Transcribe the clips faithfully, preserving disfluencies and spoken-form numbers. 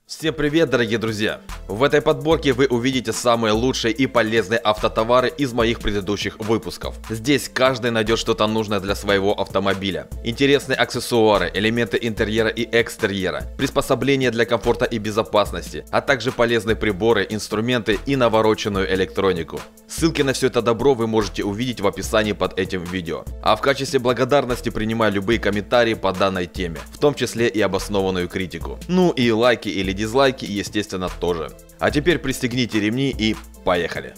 Всем привет, дорогие друзья! В этой подборке вы увидите самые лучшие и полезные автотовары из моих предыдущих выпусков. Здесь каждый найдет что-то нужное для своего автомобиля. Интересные аксессуары, элементы интерьера и экстерьера, приспособления для комфорта и безопасности, а также полезные приборы, инструменты и навороченную электронику. Ссылки на все это добро вы можете увидеть в описании под этим видео. А в качестве благодарности принимаю любые комментарии по данной теме, в том числе и обоснованную критику. Ну и лайки или дизлайки, естественно, тоже. А теперь пристегните ремни и поехали!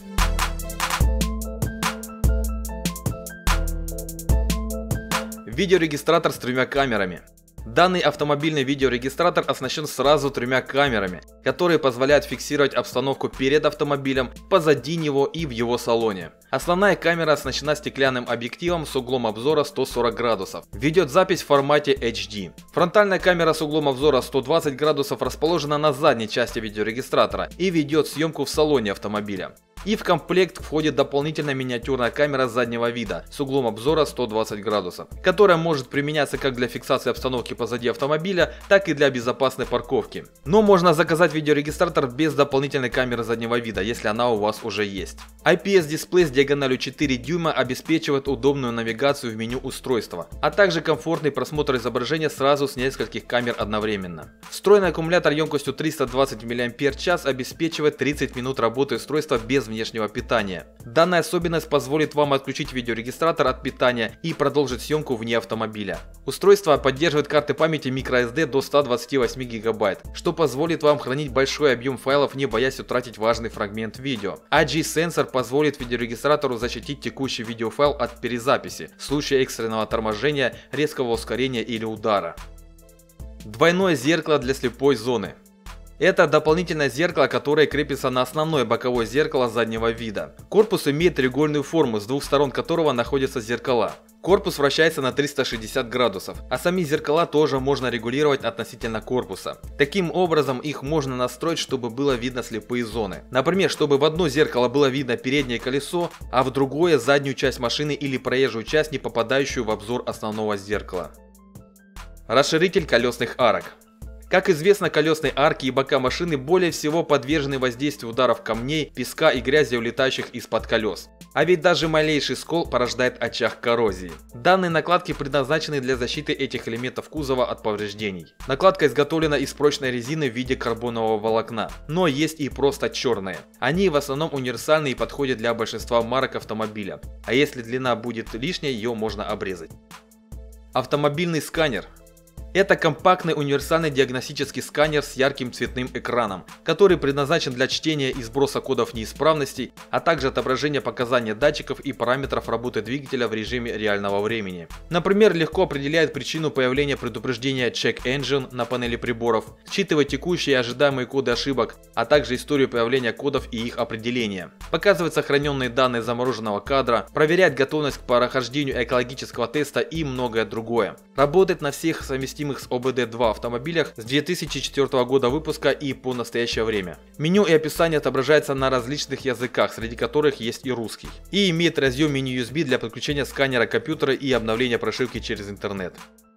Видеорегистратор с тремя камерами. Данный автомобильный видеорегистратор оснащен сразу тремя камерами, которые позволяют фиксировать обстановку перед автомобилем, позади него и в его салоне. Основная камера оснащена стеклянным объективом с углом обзора сто сорок градусов. Ведет запись в формате эйч ди. Фронтальная камера с углом обзора сто двадцать градусов расположена на задней части видеорегистратора и ведет съемку в салоне автомобиля. И в комплект входит дополнительная миниатюрная камера заднего вида с углом обзора сто двадцать градусов, которая может применяться как для фиксации обстановки позади автомобиля, так и для безопасной парковки. Но можно заказать видеорегистратор без дополнительной камеры заднего вида, если она у вас уже есть. ай пи эс дисплей с диагональю четыре дюйма обеспечивает удобную навигацию в меню устройства, а также комфортный просмотр изображения сразу с нескольких камер одновременно. Встроенный аккумулятор емкостью триста двадцать миллиампер-час обеспечивает тридцать минут работы устройства без внешнего питания. Данная особенность позволит вам отключить видеорегистратор от питания и продолжить съемку вне автомобиля. Устройство поддерживает карты памяти microSD до ста двадцати восьми гигабайт, что позволит вам хранить большой объем файлов, не боясь утратить важный фрагмент видео. эй джи сенсор позволит видеорегистратору защитить текущий видеофайл от перезаписи в случае экстренного торможения, резкого ускорения или удара. Двойное зеркало для слепой зоны. Это дополнительное зеркало, которое крепится на основное боковое зеркало заднего вида. Корпус имеет треугольную форму, с двух сторон которого находятся зеркала. Корпус вращается на триста шестьдесят градусов, а сами зеркала тоже можно регулировать относительно корпуса. Таким образом, их можно настроить, чтобы было видно слепые зоны. Например, чтобы в одно зеркало было видно переднее колесо, а в другое заднюю часть машины или проезжую часть, не попадающую в обзор основного зеркала. Расширитель колесных арок. Как известно, колесные арки и бока машины более всего подвержены воздействию ударов камней, песка и грязи, улетающих из-под колес. А ведь даже малейший скол порождает очаг коррозии. Данные накладки предназначены для защиты этих элементов кузова от повреждений. Накладка изготовлена из прочной резины в виде карбонового волокна, но есть и просто черные. Они в основном универсальны и подходят для большинства марок автомобиля, а если длина будет лишней, ее можно обрезать. Автомобильный сканер. Это компактный универсальный диагностический сканер с ярким цветным экраном, который предназначен для чтения и сброса кодов неисправностей, а также отображения показаний датчиков и параметров работы двигателя в режиме реального времени. Например, легко определяет причину появления предупреждения Check Engine на панели приборов, считывает текущие и ожидаемые коды ошибок, а также историю появления кодов и их определения. Показывает сохраненные данные замороженного кадра, проверяет готовность к прохождению экологического теста и многое другое. Работает на всех совместимых с о бэ дэ два автомобилях с две тысячи четвёртого года выпуска и по настоящее время. Меню и описание отображается на различных языках, среди которых есть и русский. И имеет разъем мини ю эс би для подключения сканера к компьютеру и обновления прошивки через интернет.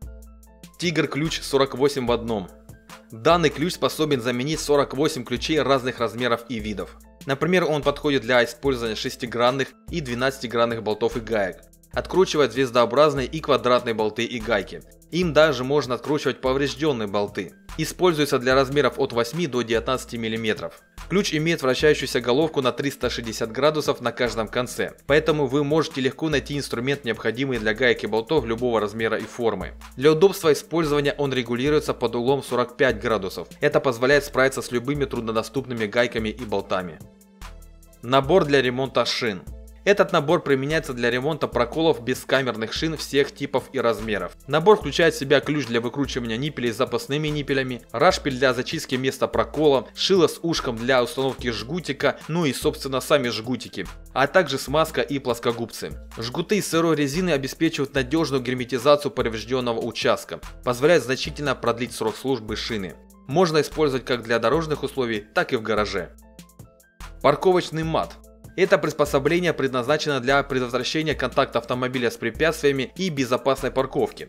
Тигр ключ сорок восемь в одном. Данный ключ способен заменить сорок восемь ключей разных размеров и видов. Например, он подходит для использования шестигранных и двенадцатигранных болтов и гаек. Откручивает звездообразные и квадратные болты и гайки. Им даже можно откручивать поврежденные болты. Используется для размеров от восьми до девятнадцати миллиметров. Ключ имеет вращающуюся головку на триста шестьдесят градусов на каждом конце, поэтому вы можете легко найти инструмент, необходимый для гаек и болтов любого размера и формы. Для удобства использования он регулируется под углом сорок пять градусов. Это позволяет справиться с любыми труднодоступными гайками и болтами. Набор для ремонта шин. Этот набор применяется для ремонта проколов бескамерных шин всех типов и размеров. Набор включает в себя ключ для выкручивания ниппелей с запасными ниппелями, рашпиль для зачистки места прокола, шило с ушком для установки жгутика, ну и собственно сами жгутики, а также смазка и плоскогубцы. Жгуты из сырой резины обеспечивают надежную герметизацию поврежденного участка, позволяют значительно продлить срок службы шины. Можно использовать как для дорожных условий, так и в гараже. Парковочный мат. Это приспособление предназначено для предотвращения контакта автомобиля с препятствиями и безопасной парковки.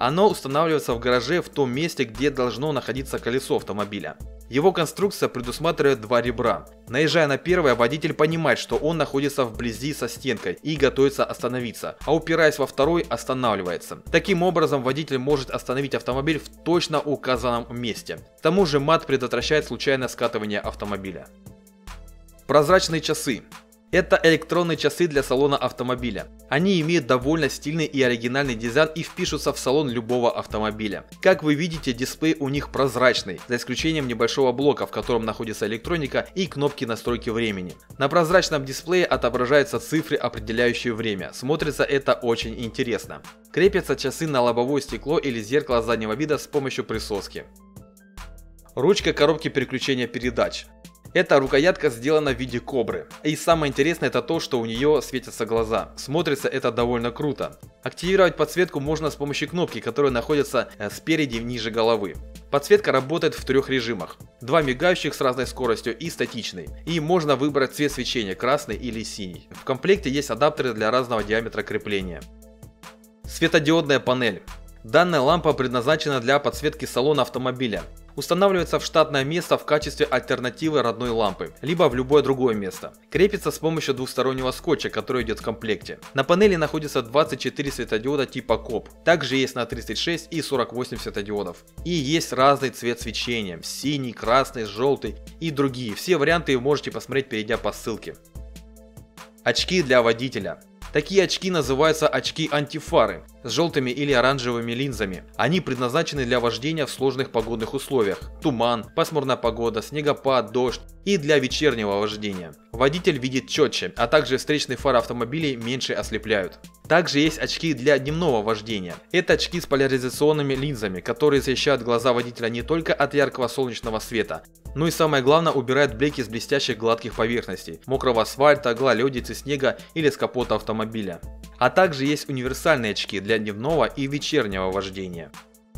Оно устанавливается в гараже в том месте, где должно находиться колесо автомобиля. Его конструкция предусматривает два ребра. Наезжая на первое, водитель понимает, что он находится вблизи со стенкой и готовится остановиться, а упираясь во второй, останавливается. Таким образом, водитель может остановить автомобиль в точно указанном месте. К тому же мат предотвращает случайное скатывание автомобиля. Прозрачные часы. Это электронные часы для салона автомобиля. Они имеют довольно стильный и оригинальный дизайн и впишутся в салон любого автомобиля. Как вы видите, дисплей у них прозрачный, за исключением небольшого блока, в котором находится электроника и кнопки настройки времени. На прозрачном дисплее отображаются цифры, определяющие время. Смотрится это очень интересно. Крепятся часы на лобовое стекло или зеркало заднего вида с помощью присоски. Ручка коробки переключения передач. Эта рукоятка сделана в виде кобры. И самое интересное это то, что у нее светятся глаза. Смотрится это довольно круто. Активировать подсветку можно с помощью кнопки, которая находится спереди ниже головы. Подсветка работает в трех режимах. Два мигающих с разной скоростью и статичный. И можно выбрать цвет свечения, красный или синий. В комплекте есть адаптеры для разного диаметра крепления. Светодиодная панель. Данная лампа предназначена для подсветки салона автомобиля. Устанавливается в штатное место в качестве альтернативы родной лампы, либо в любое другое место. Крепится с помощью двухстороннего скотча, который идет в комплекте. На панели находится двадцать четыре светодиода типа коп. Также есть на тридцать шесть и сорок восемь светодиодов. И есть разный цвет свечения: синий, красный, желтый и другие. Все варианты вы можете посмотреть, перейдя по ссылке. Очки для водителя. Такие очки называются очки-антифары с желтыми или оранжевыми линзами. Они предназначены для вождения в сложных погодных условиях: туман, пасмурная погода, снегопад, дождь, и для вечернего вождения. Водитель видит четче, а также встречные фары автомобилей меньше ослепляют. Также есть очки для дневного вождения. Это очки с поляризационными линзами, которые защищают глаза водителя не только от яркого солнечного света, но и самое главное, убирают блики с блестящих гладких поверхностей, мокрого асфальта, гололедицы, снега или с капота автомобиля. А также есть универсальные очки для дневного и вечернего вождения.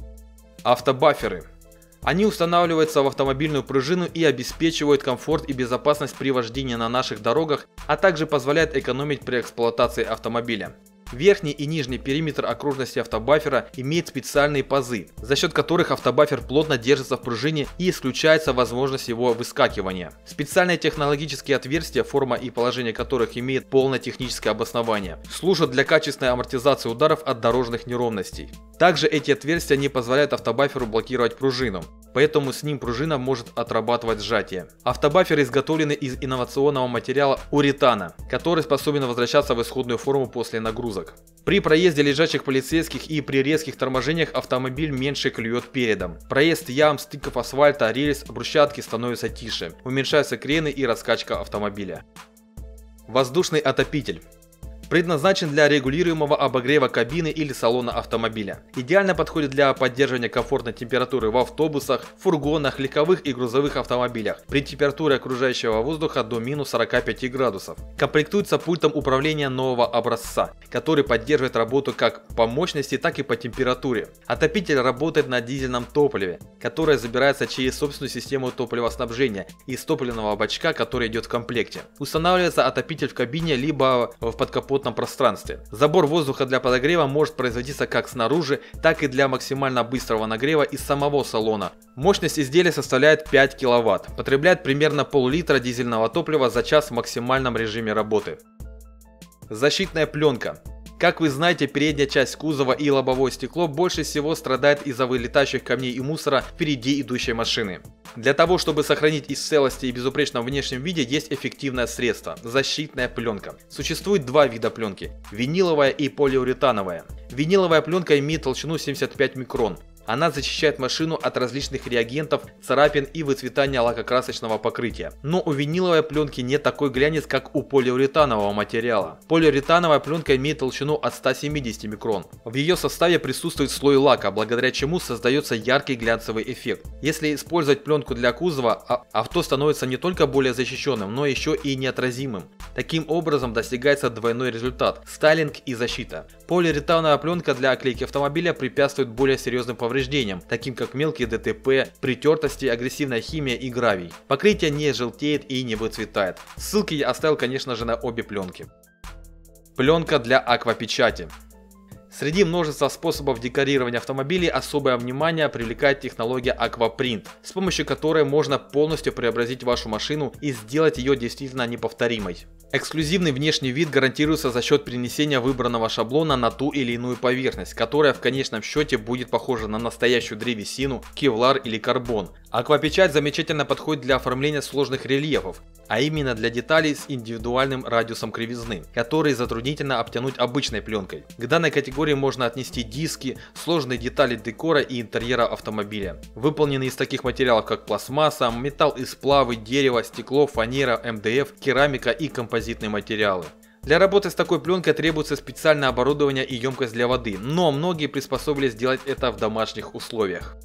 Автобаферы. Они устанавливаются в автомобильную пружину и обеспечивают комфорт и безопасность при вождении на наших дорогах, а также позволяют экономить при эксплуатации автомобиля. Верхний и нижний периметр окружности автобафера имеет специальные пазы, за счет которых автобафер плотно держится в пружине и исключается возможность его выскакивания. Специальные технологические отверстия, форма и положение которых имеет полное техническое обоснование, служат для качественной амортизации ударов от дорожных неровностей. Также эти отверстия не позволяют автобаферу блокировать пружину, поэтому с ним пружина может отрабатывать сжатие. Автобаферы изготовлены из инновационного материала уретана, который способен возвращаться в исходную форму после нагрузок. При проезде лежачих полицейских и при резких торможениях автомобиль меньше клюет передом. Проезд ям, стыков асфальта, рельс, брусчатки становится тише, уменьшаются крены и раскачка автомобиля. Воздушный отопитель. Предназначен для регулируемого обогрева кабины или салона автомобиля. Идеально подходит для поддерживания комфортной температуры в автобусах, фургонах, легковых и грузовых автомобилях при температуре окружающего воздуха до минус сорока пяти градусов. Комплектуется пультом управления нового образца, который поддерживает работу как по мощности, так и по температуре. Отопитель работает на дизельном топливе, которое забирается через собственную систему топливоснабжения из топливного бачка, который идет в комплекте. Устанавливается отопитель в кабине либо в подкапотном пространстве. Забор воздуха для подогрева может производиться как снаружи, так и для максимально быстрого нагрева из самого салона. Мощность изделия составляет пять киловатт, потребляет примерно пол-литра дизельного топлива за час в максимальном режиме работы. Защитная пленка. Как вы знаете, передняя часть кузова и лобовое стекло больше всего страдает из-за вылетающих камней и мусора впереди идущей машины. Для того, чтобы сохранить их в целости и безупречном внешнем виде, есть эффективное средство – защитная пленка. Существует два вида пленки – виниловая и полиуретановая. Виниловая пленка имеет толщину семьдесят пять микрон. Она защищает машину от различных реагентов, царапин и выцветания лакокрасочного покрытия. Но у виниловой пленки нет такой глянец, как у полиуретанового материала. Полиуретановая пленка имеет толщину от ста семидесяти микрон. В ее составе присутствует слой лака, благодаря чему создается яркий глянцевый эффект. Если использовать пленку для кузова, авто становится не только более защищенным, но еще и неотразимым. Таким образом достигается двойной результат – стайлинг и защита. Полиуретановая пленка для оклейки автомобиля препятствует более серьезным повреждениям, таким как мелкие ДТП, притертости, агрессивная химия и гравий. Покрытие не желтеет и не выцветает. Ссылки я оставил, конечно же, на обе пленки. Пленка для аквапечати. Среди множества способов декорирования автомобилей особое внимание привлекает технология Aquaprint, с помощью которой можно полностью преобразить вашу машину и сделать ее действительно неповторимой. Эксклюзивный внешний вид гарантируется за счет перенесения выбранного шаблона на ту или иную поверхность, которая в конечном счете будет похожа на настоящую древесину, кевлар или карбон. Аквапечать замечательно подходит для оформления сложных рельефов, а именно для деталей с индивидуальным радиусом кривизны, которые затруднительно обтянуть обычной пленкой. К данной категории можно отнести диски, сложные детали декора и интерьера автомобиля, выполненные из таких материалов как пластмасса, металл и сплавы, дерево, стекло, фанера, эм дэ эф, керамика и композитные материалы. Для работы с такой пленкой требуется специальное оборудование и емкость для воды, но многие приспособились сделать это в домашних условиях.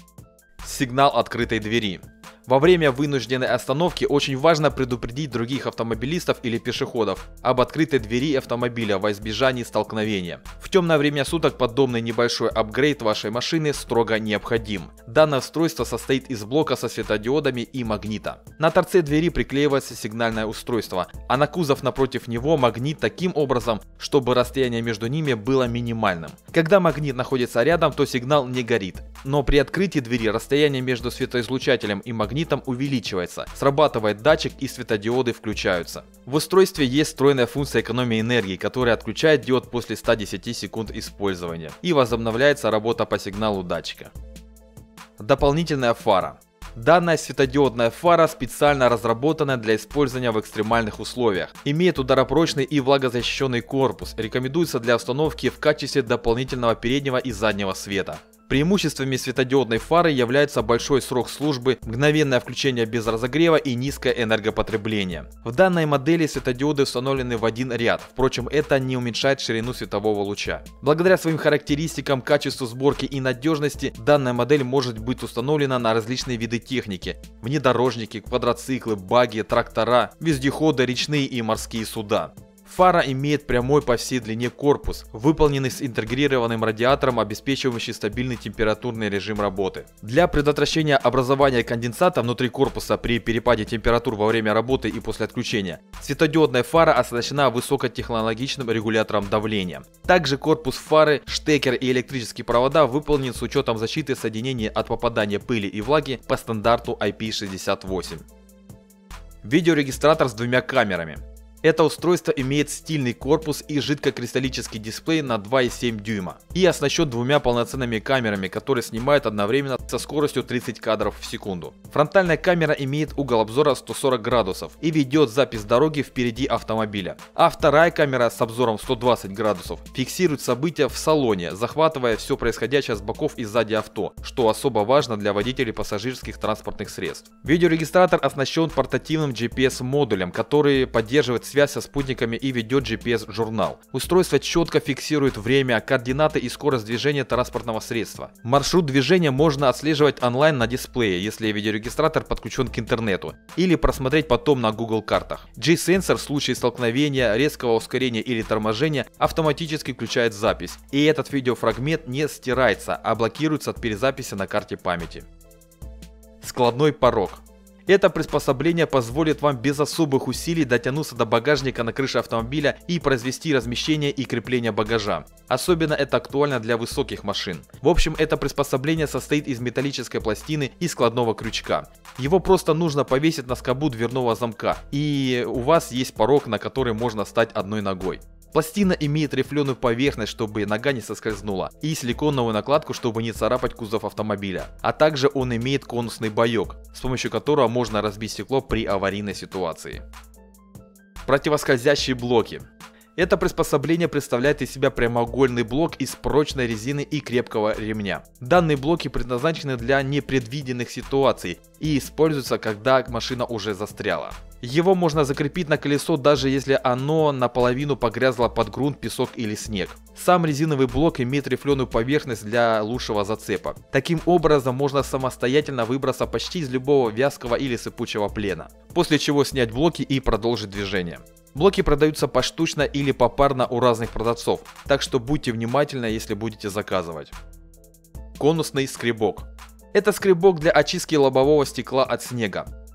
Сигнал открытой двери. Во время вынужденной остановки очень важно предупредить других автомобилистов или пешеходов об открытой двери автомобиля во избежании столкновения. В темное время суток подобный небольшой апгрейд вашей машины строго необходим. Данное устройство состоит из блока со светодиодами и магнита. На торце двери приклеивается сигнальное устройство, а на кузов напротив него магнит таким образом, чтобы расстояние между ними было минимальным. Когда магнит находится рядом, то сигнал не горит, но при открытии двери расстояние между светоизлучателем и магнитом увеличивается, срабатывает датчик и светодиоды включаются. В устройстве есть встроенная функция экономии энергии, которая отключает диод после ста десяти секунд использования, и возобновляется работа по сигналу датчика. Дополнительная фара. Данная светодиодная фара специально разработана для использования в экстремальных условиях. Имеет ударопрочный и влагозащищенный корпус, рекомендуется для установки в качестве дополнительного переднего и заднего света. Преимуществами светодиодной фары являются большой срок службы, мгновенное включение без разогрева и низкое энергопотребление. В данной модели светодиоды установлены в один ряд, впрочем, это не уменьшает ширину светового луча. Благодаря своим характеристикам, качеству сборки и надежности, данная модель может быть установлена на различные виды техники: внедорожники, квадроциклы, багги, трактора, вездеходы, речные и морские суда. Фара имеет прямой по всей длине корпус, выполненный с интегрированным радиатором, обеспечивающий стабильный температурный режим работы. Для предотвращения образования конденсата внутри корпуса при перепаде температур во время работы и после отключения, светодиодная фара оснащена высокотехнологичным регулятором давления. Также корпус фары, штекер и электрические провода выполнен с учетом защиты соединений от попадания пыли и влаги по стандарту ай пи шестьдесят восемь. Видеорегистратор с двумя камерами. Это устройство имеет стильный корпус и жидкокристаллический дисплей на два и семь дюйма и оснащен двумя полноценными камерами, которые снимают одновременно со скоростью тридцать кадров в секунду. Фронтальная камера имеет угол обзора сто сорок градусов и ведет запись дороги впереди автомобиля, а вторая камера с обзором сто двадцать градусов фиксирует события в салоне, захватывая все происходящее с боков и сзади авто, что особо важно для водителей пассажирских транспортных средств. Видеорегистратор оснащен портативным джи пи эс-модулем, который поддерживает связь со спутниками и ведет джи пи эс-журнал. Устройство четко фиксирует время, координаты и скорость движения транспортного средства. Маршрут движения можно отслеживать онлайн на дисплее, если видеорегистратор подключен к интернету, или просмотреть потом на Google картах. G-сенсор в случае столкновения, резкого ускорения или торможения автоматически включает запись, и этот видеофрагмент не стирается, а блокируется от перезаписи на карте памяти. Складной порог. Это приспособление позволит вам без особых усилий дотянуться до багажника на крыше автомобиля и произвести размещение и крепление багажа. Особенно это актуально для высоких машин. В общем, это приспособление состоит из металлической пластины и складного крючка. Его просто нужно повесить на скобу дверного замка, и у вас есть порог, на который можно встать одной ногой. Пластина имеет рифленую поверхность, чтобы нога не соскользнула, и силиконовую накладку, чтобы не царапать кузов автомобиля. А также он имеет конусный боек, с помощью которого можно разбить стекло при аварийной ситуации. Противоскользящие блоки. Это приспособление представляет из себя прямоугольный блок из прочной резины и крепкого ремня. Данные блоки предназначены для непредвиденных ситуаций и используются, когда машина уже застряла. Его можно закрепить на колесо, даже если оно наполовину погрязло под грунт, песок или снег. Сам резиновый блок имеет рифленую поверхность для лучшего зацепа. Таким образом можно самостоятельно выбраться почти из любого вязкого или сыпучего плена, после чего снять блоки и продолжить движение. Блоки продаются поштучно или попарно у разных продавцов, так что будьте внимательны, если будете заказывать. Конусный скребок. Это скребок для очистки лобового стекла от снега.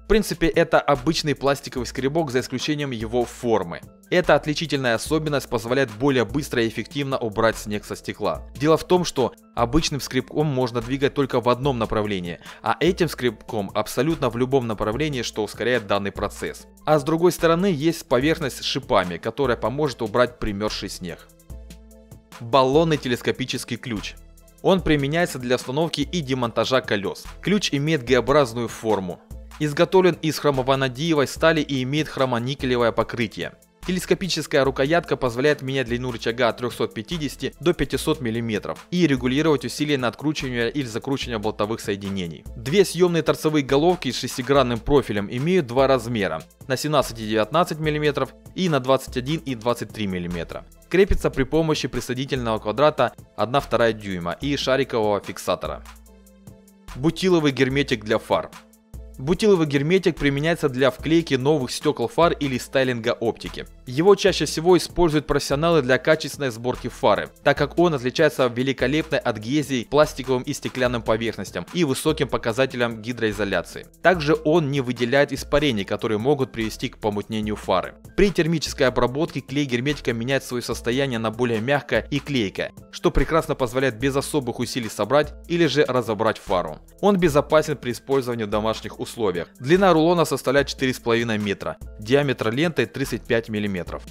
В принципе, это обычный пластиковый скребок за исключением его формы. Эта отличительная особенность позволяет более быстро и эффективно убрать снег со стекла. Дело в том, что обычным скребком можно двигать только в одном направлении, а этим скребком абсолютно в любом направлении, что ускоряет данный процесс. А с другой стороны есть поверхность с шипами, которая поможет убрать примерзший снег. Баллонный телескопический ключ. Он применяется для установки и демонтажа колес. Ключ имеет Г-образную форму. Изготовлен из хромованадиевой стали и имеет хромоникелевое покрытие. Телескопическая рукоятка позволяет менять длину рычага от трёхсот пятидесяти до пятисот миллиметров и регулировать усилие на откручивание или закручивание болтовых соединений. Две съемные торцевые головки с шестигранным профилем имеют два размера – на семнадцать и девятнадцать миллиметров и на двадцать один и двадцать три миллиметра. Крепится при помощи присоединительного квадрата одна вторая дюйма и шарикового фиксатора. Бутиловый герметик для фар. Бутиловый герметик применяется для вклейки новых стекол фар или стайлинга оптики. Его чаще всего используют профессионалы для качественной сборки фары, так как он отличается великолепной адгезией, пластиковым и стеклянным поверхностям и высоким показателем гидроизоляции. Также он не выделяет испарений, которые могут привести к помутнению фары. При термической обработке клей герметика меняет свое состояние на более мягкое и клейкое, что прекрасно позволяет без особых усилий собрать или же разобрать фару. Он безопасен при использовании в домашних условиях. Длина рулона составляет четыре с половиной метра, диаметр ленты тридцать пять миллиметров.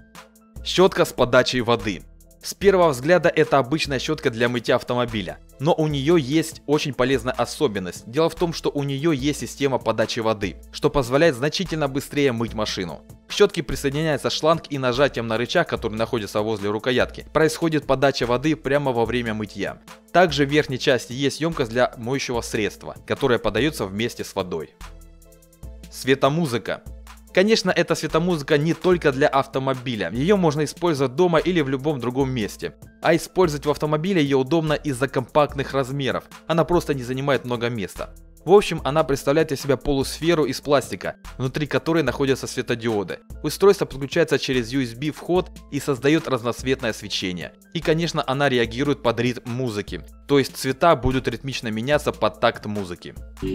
Щетка с подачей воды. С первого взгляда это обычная щетка для мытья автомобиля, но у нее есть очень полезная особенность. Дело в том, что у нее есть система подачи воды, что позволяет значительно быстрее мыть машину. К щетке присоединяется шланг, и нажатием на рычаг, который находится возле рукоятки, происходит подача воды прямо во время мытья. Также в верхней части есть емкость для моющего средства, которая подается вместе с водой. Светомузыка. Конечно, эта светомузыка не только для автомобиля, ее можно использовать дома или в любом другом месте. А использовать в автомобиле ее удобно из-за компактных размеров, она просто не занимает много места. В общем, она представляет из себя полусферу из пластика, внутри которой находятся светодиоды. Устройство подключается через ю эс би вход и создает разноцветное свечение. И конечно, она реагирует под ритм музыки, то есть цвета будут ритмично меняться под такт музыки.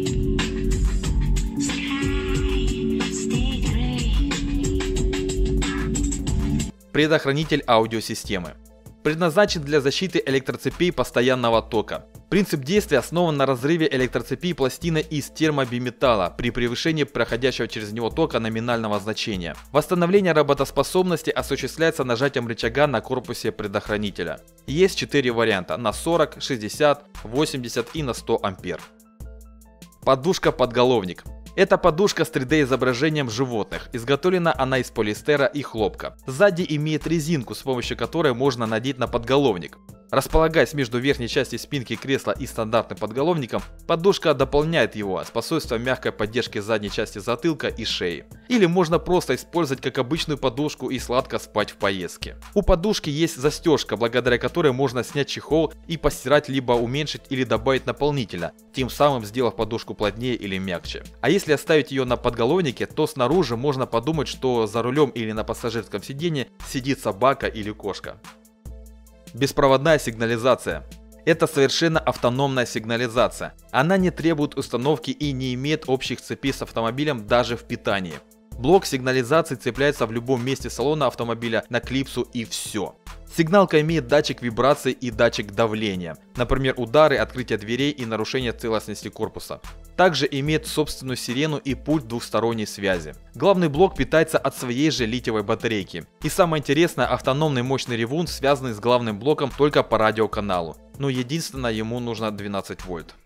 Предохранитель аудиосистемы. Предназначен для защиты электроцепей постоянного тока. Принцип действия основан на разрыве электроцепи пластины из термобиметалла при превышении проходящего через него тока номинального значения. Восстановление работоспособности осуществляется нажатием рычага на корпусе предохранителя. Есть четыре варианта: на сорок, шестьдесят, восемьдесят и на сто ампер. Подушка-подголовник. Это подушка с три дэ изображением животных. Изготовлена она из полиэстера и хлопка. Сзади имеет резинку, с помощью которой можно надеть на подголовник. Располагаясь между верхней частью спинки кресла и стандартным подголовником, подушка дополняет его, способствуя мягкой поддержке задней части затылка и шеи. Или можно просто использовать как обычную подушку и сладко спать в поездке. У подушки есть застежка, благодаря которой можно снять чехол и постирать, либо уменьшить или добавить наполнителя, тем самым сделав подушку плотнее или мягче. А если оставить ее на подголовнике, то снаружи можно подумать, что за рулем или на пассажирском сиденье сидит собака или кошка. Беспроводная сигнализация. Это совершенно автономная сигнализация. Она не требует установки и не имеет общих цепей с автомобилем даже в питании. Блок сигнализации цепляется в любом месте салона автомобиля на клипсу и все. Сигналка имеет датчик вибрации и датчик давления, например, удары, открытие дверей и нарушение целостности корпуса. Также имеет собственную сирену и пульт двухсторонней связи. Главный блок питается от своей же литиевой батарейки. И самое интересное, автономный мощный ревун, связанный с главным блоком только по радиоканалу. Но единственное, ему нужно двенадцать вольт.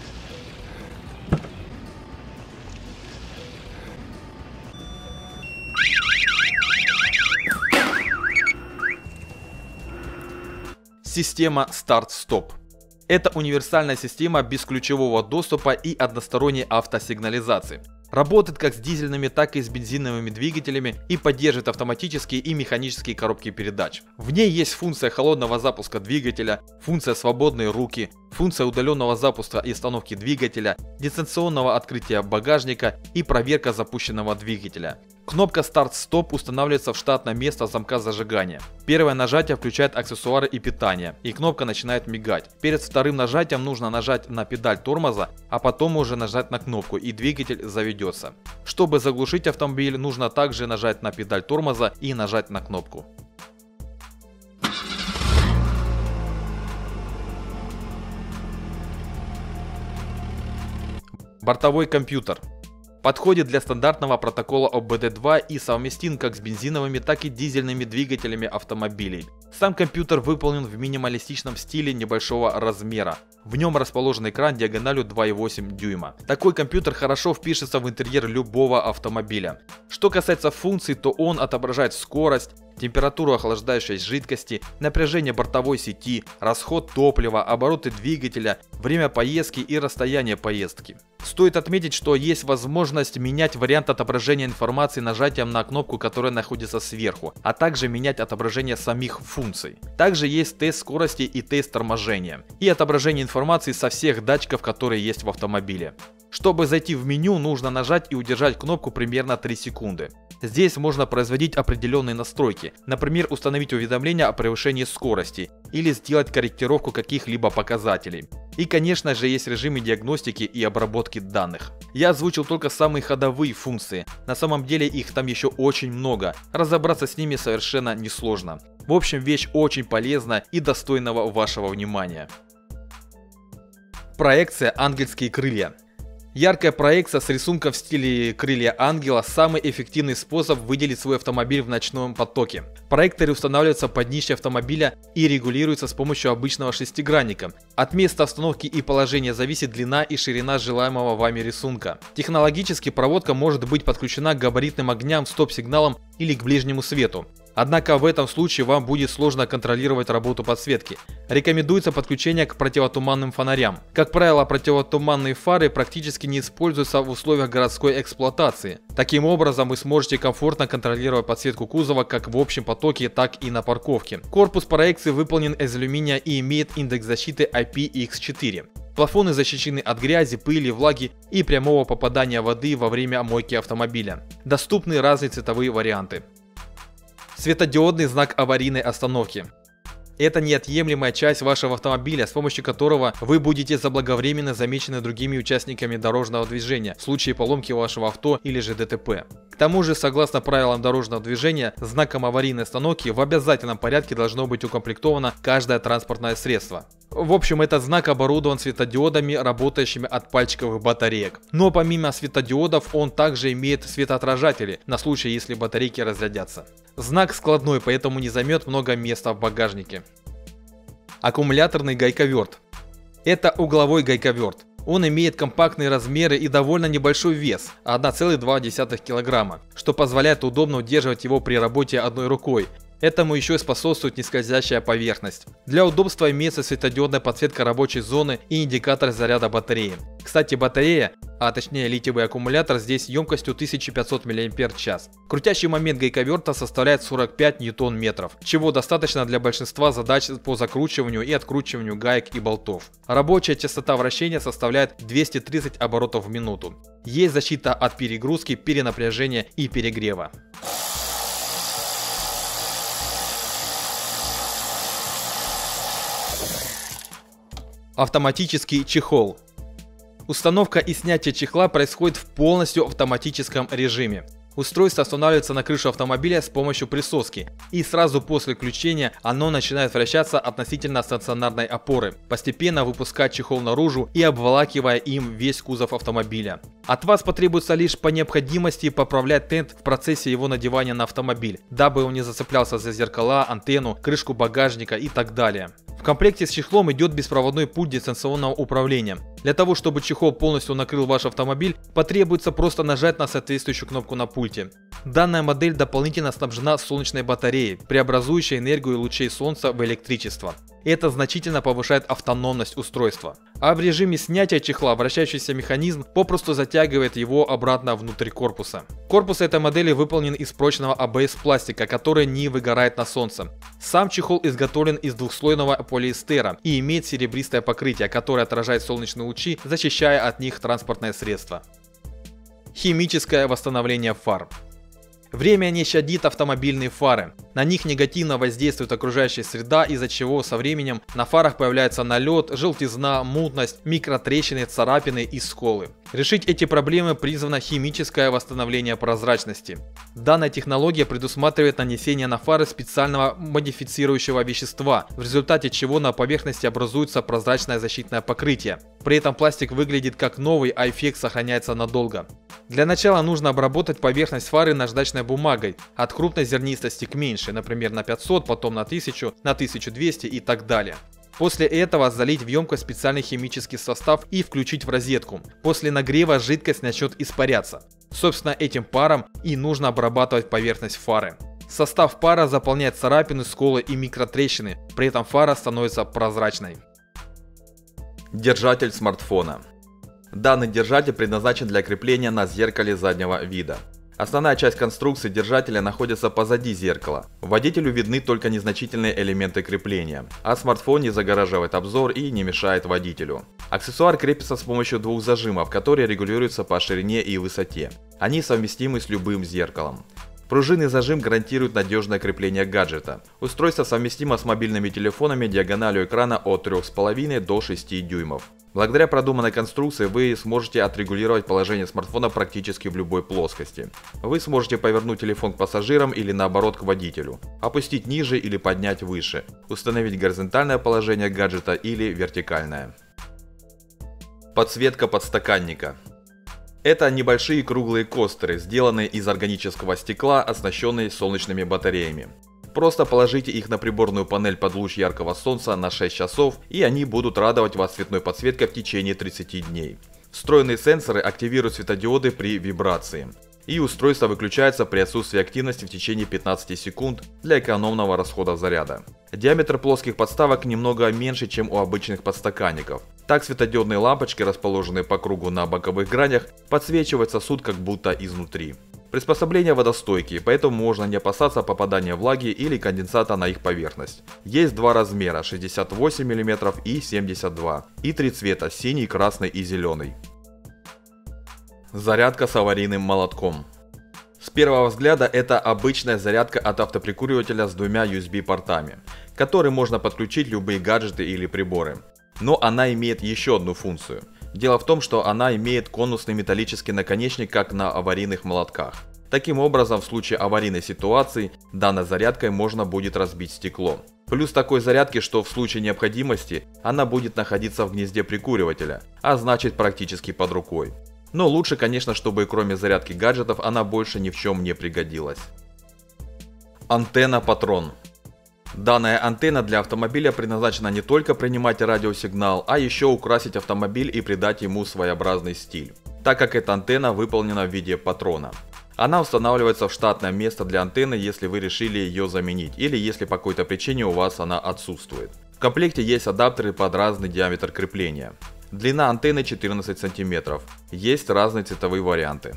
Система старт-стоп. Это универсальная система бесключевого доступа и односторонней автосигнализации. Работает как с дизельными, так и с бензиновыми двигателями и поддерживает автоматические и механические коробки передач. В ней есть функция холодного запуска двигателя, функция свободные руки, функция удаленного запуска и остановки двигателя, дистанционного открытия багажника и проверка запущенного двигателя. Кнопка старт-стоп устанавливается в штатное место замка зажигания. Первое нажатие включает аксессуары и питание, и кнопка начинает мигать. Перед вторым нажатием нужно нажать на педаль тормоза, а потом уже нажать на кнопку, и двигатель заведется. Чтобы заглушить автомобиль, нужно также нажать на педаль тормоза и нажать на кнопку. Бортовой компьютер. Подходит для стандартного протокола о бэ дэ два и совместим как с бензиновыми, так и дизельными двигателями автомобилей. Сам компьютер выполнен в минималистичном стиле небольшого размера. В нем расположен экран диагональю два и восемь дюйма. Такой компьютер хорошо впишется в интерьер любого автомобиля. Что касается функций, то он отображает скорость, температуру охлаждающей жидкости, напряжение бортовой сети, расход топлива, обороты двигателя, время поездки и расстояние поездки. Стоит отметить, что есть возможность менять вариант отображения информации нажатием на кнопку, которая находится сверху, а также менять отображение самих функций. Также есть тест скорости и тест торможения, и отображение информации со всех датчиков, которые есть в автомобиле. Чтобы зайти в меню, нужно нажать и удержать кнопку примерно три секунды. Здесь можно производить определенные настройки, например, установить уведомления о превышении скорости или сделать корректировку каких-либо показателей. И, конечно же, есть режимы диагностики и обработки данных. Я озвучил только самые ходовые функции, на самом деле их там еще очень много, разобраться с ними совершенно несложно. В общем, вещь очень полезна и достойного вашего внимания. Проекция «Ангельские крылья». Яркая проекция с рисунком в стиле крылья ангела – самый эффективный способ выделить свой автомобиль в ночном потоке. Проекторы устанавливаются под днище автомобиля и регулируются с помощью обычного шестигранника. От места установки и положения зависит длина и ширина желаемого вами рисунка. Технологически проводка может быть подключена к габаритным огням, стоп-сигналам или к ближнему свету. Однако в этом случае вам будет сложно контролировать работу подсветки. Рекомендуется подключение к противотуманным фонарям. Как правило, противотуманные фары практически не используются в условиях городской эксплуатации. Таким образом, вы сможете комфортно контролировать подсветку кузова как в общем потоке, так и на парковке. Корпус проекции выполнен из алюминия и имеет индекс защиты ай пи икс четыре. Плафоны защищены от грязи, пыли, влаги и прямого попадания воды во время мойки автомобиля. Доступны разные цветовые варианты. Светодиодный знак аварийной остановки. Это неотъемлемая часть вашего автомобиля, с помощью которого вы будете заблаговременно замечены другими участниками дорожного движения в случае поломки вашего авто или же дэ тэ пэ. К тому же, согласно правилам дорожного движения, знаком аварийной остановки в обязательном порядке должно быть укомплектовано каждое транспортное средство. В общем, этот знак оборудован светодиодами, работающими от пальчиковых батареек. Но помимо светодиодов, он также имеет светоотражатели, на случай, если батарейки разрядятся. Знак складной, поэтому не займет много места в багажнике. Аккумуляторный гайковерт. Это угловой гайковерт. Он имеет компактные размеры и довольно небольшой вес – одна целых две десятых килограмма, что позволяет удобно удерживать его при работе одной рукой. Этому еще и способствует нескользящая поверхность. Для удобства имеется светодиодная подсветка рабочей зоны и индикатор заряда батареи. Кстати, батарея, а точнее литиевый аккумулятор, здесь емкостью тысяча пятьсот миллиампер-час. Крутящий момент гайковерта составляет сорок пять ньютон-метров, чего достаточно для большинства задач по закручиванию и откручиванию гаек и болтов. Рабочая частота вращения составляет двести тридцать оборотов в минуту. Есть защита от перегрузки, перенапряжения и перегрева. Автоматический чехол. Установка и снятие чехла происходит в полностью автоматическом режиме. Устройство устанавливается на крышу автомобиля с помощью присоски, и сразу после включения оно начинает вращаться относительно стационарной опоры, постепенно выпуская чехол наружу и обволакивая им весь кузов автомобиля. От вас потребуется лишь по необходимости поправлять тент в процессе его надевания на автомобиль, дабы он не зацеплялся за зеркала, антенну, крышку багажника и так далее. В комплекте с чехлом идет беспроводной пульт дистанционного управления. Для того, чтобы чехол полностью накрыл ваш автомобиль, потребуется просто нажать на соответствующую кнопку на пульте. Данная модель дополнительно снабжена солнечной батареей, преобразующей энергию лучей солнца в электричество. Это значительно повышает автономность устройства. А в режиме снятия чехла вращающийся механизм попросту затягивает его обратно внутрь корпуса. Корпус этой модели выполнен из прочного эй би эс пластика, который не выгорает на солнце. Сам чехол изготовлен из двухслойного полиэстера и имеет серебристое покрытие, которое отражает солнечные лучи, защищая от них транспортное средство. Химическое восстановление фар. Время не щадит автомобильные фары. На них негативно воздействует окружающая среда, из-за чего со временем на фарах появляется налет, желтизна, мутность, микротрещины, царапины и сколы. Решить эти проблемы призвано химическое восстановление прозрачности. Данная технология предусматривает нанесение на фары специального модифицирующего вещества, в результате чего на поверхности образуется прозрачное защитное покрытие. При этом пластик выглядит как новый, а эффект сохраняется надолго. Для начала нужно обработать поверхность фары наждачной бумагой от крупной зернистости к меньшей, например на пятьсот, потом на тысячу, на тысячу двести и так далее. После этого залить в емкость специальный химический состав и включить в розетку. После нагрева жидкость начнет испаряться. Собственно, этим паром и нужно обрабатывать поверхность фары. Состав пара заполняет царапины, сколы и микротрещины, при этом фара становится прозрачной. Держатель смартфона. Данный держатель предназначен для крепления на зеркале заднего вида. Основная часть конструкции держателя находится позади зеркала. Водителю видны только незначительные элементы крепления, а смартфон не загораживает обзор и не мешает водителю. Аксессуар крепится с помощью двух зажимов, которые регулируются по ширине и высоте. Они совместимы с любым зеркалом. Пружинный зажим гарантирует надежное крепление гаджета. Устройство совместимо с мобильными телефонами диагональю экрана от трёх с половиной до шести дюймов. Благодаря продуманной конструкции вы сможете отрегулировать положение смартфона практически в любой плоскости. Вы сможете повернуть телефон к пассажирам или наоборот к водителю, опустить ниже или поднять выше, установить горизонтальное положение гаджета или вертикальное. Подсветка подстаканника. Это небольшие круглые костеры, сделанные из органического стекла, оснащенные солнечными батареями. Просто положите их на приборную панель под луч яркого солнца на шесть часов, и они будут радовать вас цветной подсветкой в течение тридцати дней. Встроенные сенсоры активируют светодиоды при вибрации, и устройство выключается при отсутствии активности в течение пятнадцати секунд для экономного расхода заряда. Диаметр плоских подставок немного меньше, чем у обычных подстаканников. Так светодиодные лампочки, расположенные по кругу на боковых гранях, подсвечивают сосуд как будто изнутри. Приспособления водостойкие, поэтому можно не опасаться попадания влаги или конденсата на их поверхность. Есть два размера, шестьдесят восемь миллиметров и семьдесят два, и три цвета, синий, красный и зеленый. Зарядка с аварийным молотком. С первого взгляда это обычная зарядка от автоприкуривателя с двумя ю эс би портами, к которой можно подключить любые гаджеты или приборы. Но она имеет еще одну функцию. Дело в том, что она имеет конусный металлический наконечник, как на аварийных молотках. Таким образом, в случае аварийной ситуации, данной зарядкой можно будет разбить стекло. Плюс такой зарядки, что в случае необходимости, она будет находиться в гнезде прикуривателя, а значит практически под рукой. Но лучше, конечно, чтобы кроме зарядки гаджетов она больше ни в чем не пригодилась. Антенна Патрон. Данная антенна для автомобиля предназначена не только принимать радиосигнал, а еще украсить автомобиль и придать ему своеобразный стиль, так как эта антенна выполнена в виде патрона. Она устанавливается в штатное место для антенны, если вы решили ее заменить, или если по какой-то причине у вас она отсутствует. В комплекте есть адаптеры под разный диаметр крепления. Длина антенны четырнадцать сантиметров. Есть разные цветовые варианты.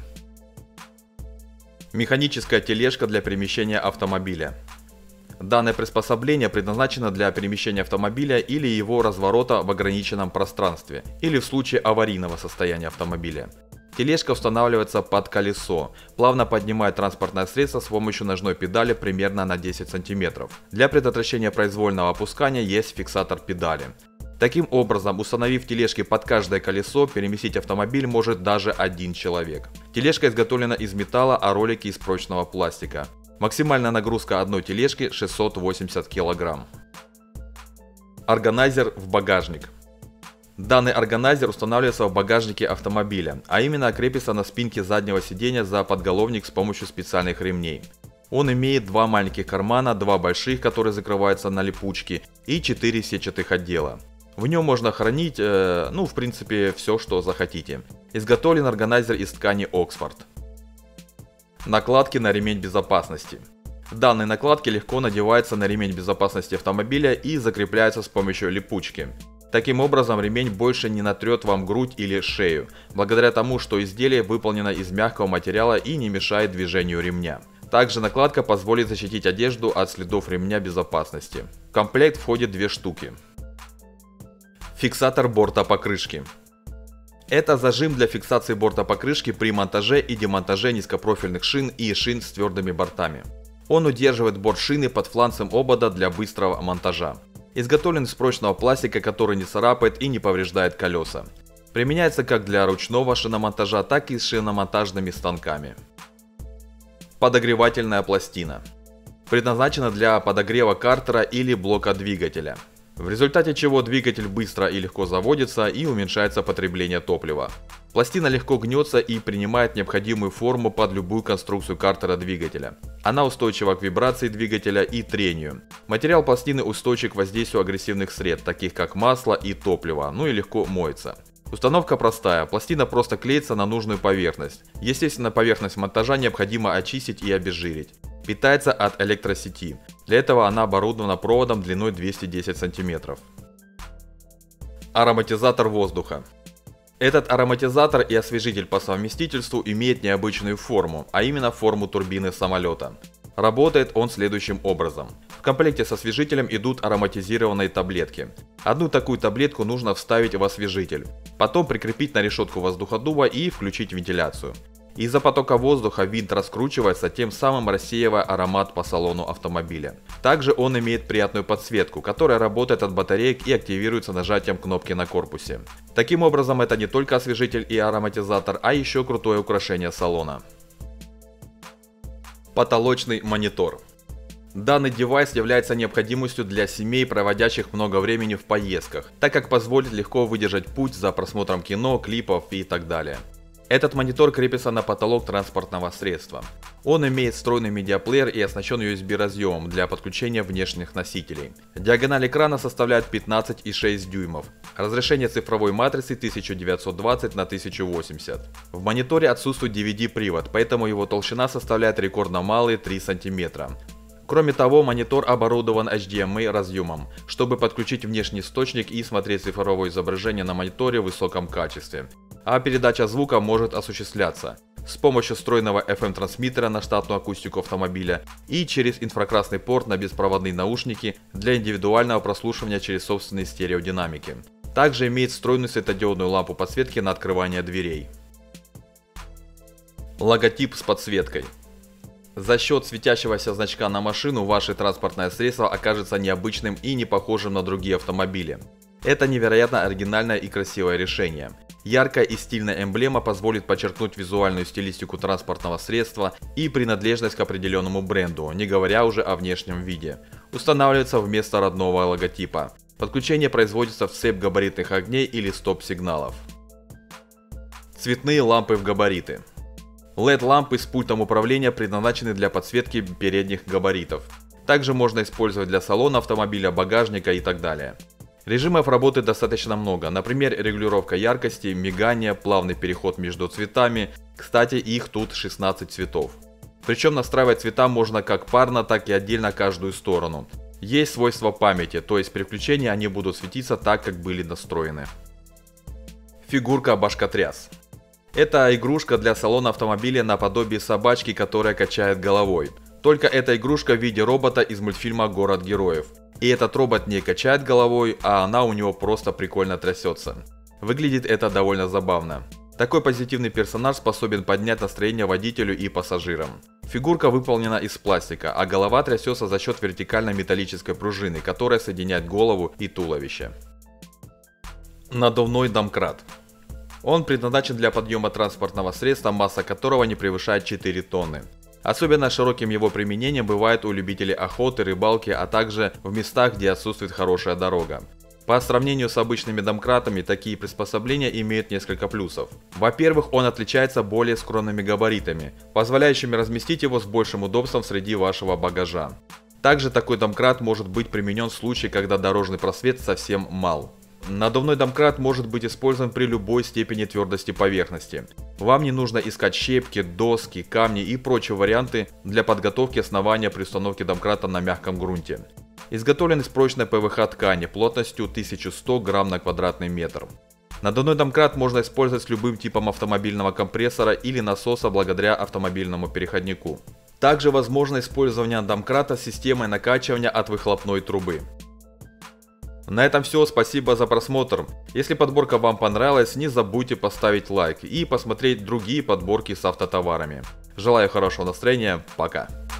Механическая тележка для перемещения автомобиля. Данное приспособление предназначено для перемещения автомобиля или его разворота в ограниченном пространстве, или в случае аварийного состояния автомобиля. Тележка устанавливается под колесо, плавно поднимая транспортное средство с помощью ножной педали примерно на десять сантиметров. Для предотвращения произвольного опускания есть фиксатор педали. Таким образом, установив тележки под каждое колесо, переместить автомобиль может даже один человек. Тележка изготовлена из металла, а ролики из прочного пластика. Максимальная нагрузка одной тележки шестьсот восемьдесят килограмм. Органайзер в багажник. Данный органайзер устанавливается в багажнике автомобиля, а именно крепится на спинке заднего сиденья за подголовник с помощью специальных ремней. Он имеет два маленьких кармана, два больших, которые закрываются на липучки, и четыре сетчатых отдела. В нем можно хранить, э, ну в принципе, все, что захотите. Изготовлен органайзер из ткани Оксфорд. Накладки на ремень безопасности. Данные накладки легко надеваются на ремень безопасности автомобиля и закрепляются с помощью липучки. Таким образом, ремень больше не натрет вам грудь или шею, благодаря тому, что изделие выполнено из мягкого материала и не мешает движению ремня. Также накладка позволит защитить одежду от следов ремня безопасности. В комплект входит две штуки. Фиксатор борта покрышки. Это зажим для фиксации борта покрышки при монтаже и демонтаже низкопрофильных шин и шин с твердыми бортами. Он удерживает борт шины под фланцем обода для быстрого монтажа. Изготовлен из прочного пластика, который не царапает и не повреждает колеса. Применяется как для ручного шиномонтажа, так и с шиномонтажными станками. Подогревательная пластина. Предназначена для подогрева картера или блока двигателя, в результате чего двигатель быстро и легко заводится и уменьшается потребление топлива. Пластина легко гнется и принимает необходимую форму под любую конструкцию картера двигателя. Она устойчива к вибрации двигателя и трению. Материал пластины устойчив к воздействию агрессивных сред, таких как масло и топливо, ну и легко моется. Установка простая, пластина просто клеится на нужную поверхность. Естественно, поверхность монтажа необходимо очистить и обезжирить. Питается от электросети. Для этого она оборудована проводом длиной двести десять сантиметров. Ароматизатор воздуха. Этот ароматизатор и освежитель по совместительству имеет необычную форму, а именно форму турбины самолета. Работает он следующим образом. В комплекте с освежителем идут ароматизированные таблетки. Одну такую таблетку нужно вставить в освежитель, потом прикрепить на решетку воздуходува и включить вентиляцию. Из-за потока воздуха винт раскручивается, тем самым рассеивая аромат по салону автомобиля. Также он имеет приятную подсветку, которая работает от батареек и активируется нажатием кнопки на корпусе. Таким образом, это не только освежитель и ароматизатор, а еще крутое украшение салона. Потолочный монитор. Данный девайс является необходимостью для семей, проводящих много времени в поездках, так как позволит легко выдержать путь за просмотром кино, клипов и так далее. Этот монитор крепится на потолок транспортного средства. Он имеет встроенный медиаплеер и оснащен ю эс би разъемом для подключения внешних носителей. Диагональ экрана составляет пятнадцать и шесть дюймов. Разрешение цифровой матрицы тысяча девятьсот двадцать на тысячу восемьдесят. В мониторе отсутствует ди ви ди-привод, поэтому его толщина составляет рекордно малые три сантиметра. Кроме того, монитор оборудован эйч ди эм ай разъемом, чтобы подключить внешний источник и смотреть цифровое изображение на мониторе в высоком качестве. А передача звука может осуществляться с помощью встроенного эф эм-трансмиттера на штатную акустику автомобиля и через инфракрасный порт на беспроводные наушники для индивидуального прослушивания через собственные стереодинамики. Также имеет встроенную светодиодную лампу подсветки на открывание дверей. Логотип с подсветкой. За счет светящегося значка на машину ваше транспортное средство окажется необычным и не похожим на другие автомобили. Это невероятно оригинальное и красивое решение. Яркая и стильная эмблема позволит подчеркнуть визуальную стилистику транспортного средства и принадлежность к определенному бренду, не говоря уже о внешнем виде. Устанавливается вместо родного логотипа. Подключение производится в цепь габаритных огней или стоп-сигналов. Цветные лампы в габариты. эл и ди-лампы с пультом управления предназначены для подсветки передних габаритов. Также можно использовать для салона автомобиля, багажника и так далее. Режимов работы достаточно много, например, регулировка яркости, мигание, плавный переход между цветами. Кстати, их тут шестнадцать цветов. Причем настраивать цвета можно как парно, так и отдельно каждую сторону. Есть свойство памяти, то есть при включении они будут светиться так, как были настроены. Фигурка башкотряс. Это игрушка для салона автомобиля наподобие собачки, которая качает головой. Только эта игрушка в виде робота из мультфильма «Город героев». И этот робот не качает головой, а она у него просто прикольно трясется. Выглядит это довольно забавно. Такой позитивный персонаж способен поднять настроение водителю и пассажирам. Фигурка выполнена из пластика, а голова трясется за счет вертикальной металлической пружины, которая соединяет голову и туловище. Надувной домкрат. Он предназначен для подъема транспортного средства, масса которого не превышает четыре тонны. Особенно широким его применением бывает у любителей охоты, рыбалки, а также в местах, где отсутствует хорошая дорога. По сравнению с обычными домкратами, такие приспособления имеют несколько плюсов. Во-первых, он отличается более скромными габаритами, позволяющими разместить его с большим удобством среди вашего багажа. Также такой домкрат может быть применен в случае, когда дорожный просвет совсем мал. Надувной домкрат может быть использован при любой степени твердости поверхности. Вам не нужно искать щепки, доски, камни и прочие варианты для подготовки основания при установке домкрата на мягком грунте. Изготовлен из прочной пэ вэ ха ткани плотностью тысяча сто грамм на квадратный метр. Надувной домкрат можно использовать с любым типом автомобильного компрессора или насоса благодаря автомобильному переходнику. Также возможно использование домкрата с системой накачивания от выхлопной трубы. На этом все, спасибо за просмотр. Если подборка вам понравилась, не забудьте поставить лайк и посмотреть другие подборки с автотоварами. Желаю хорошего настроения, пока.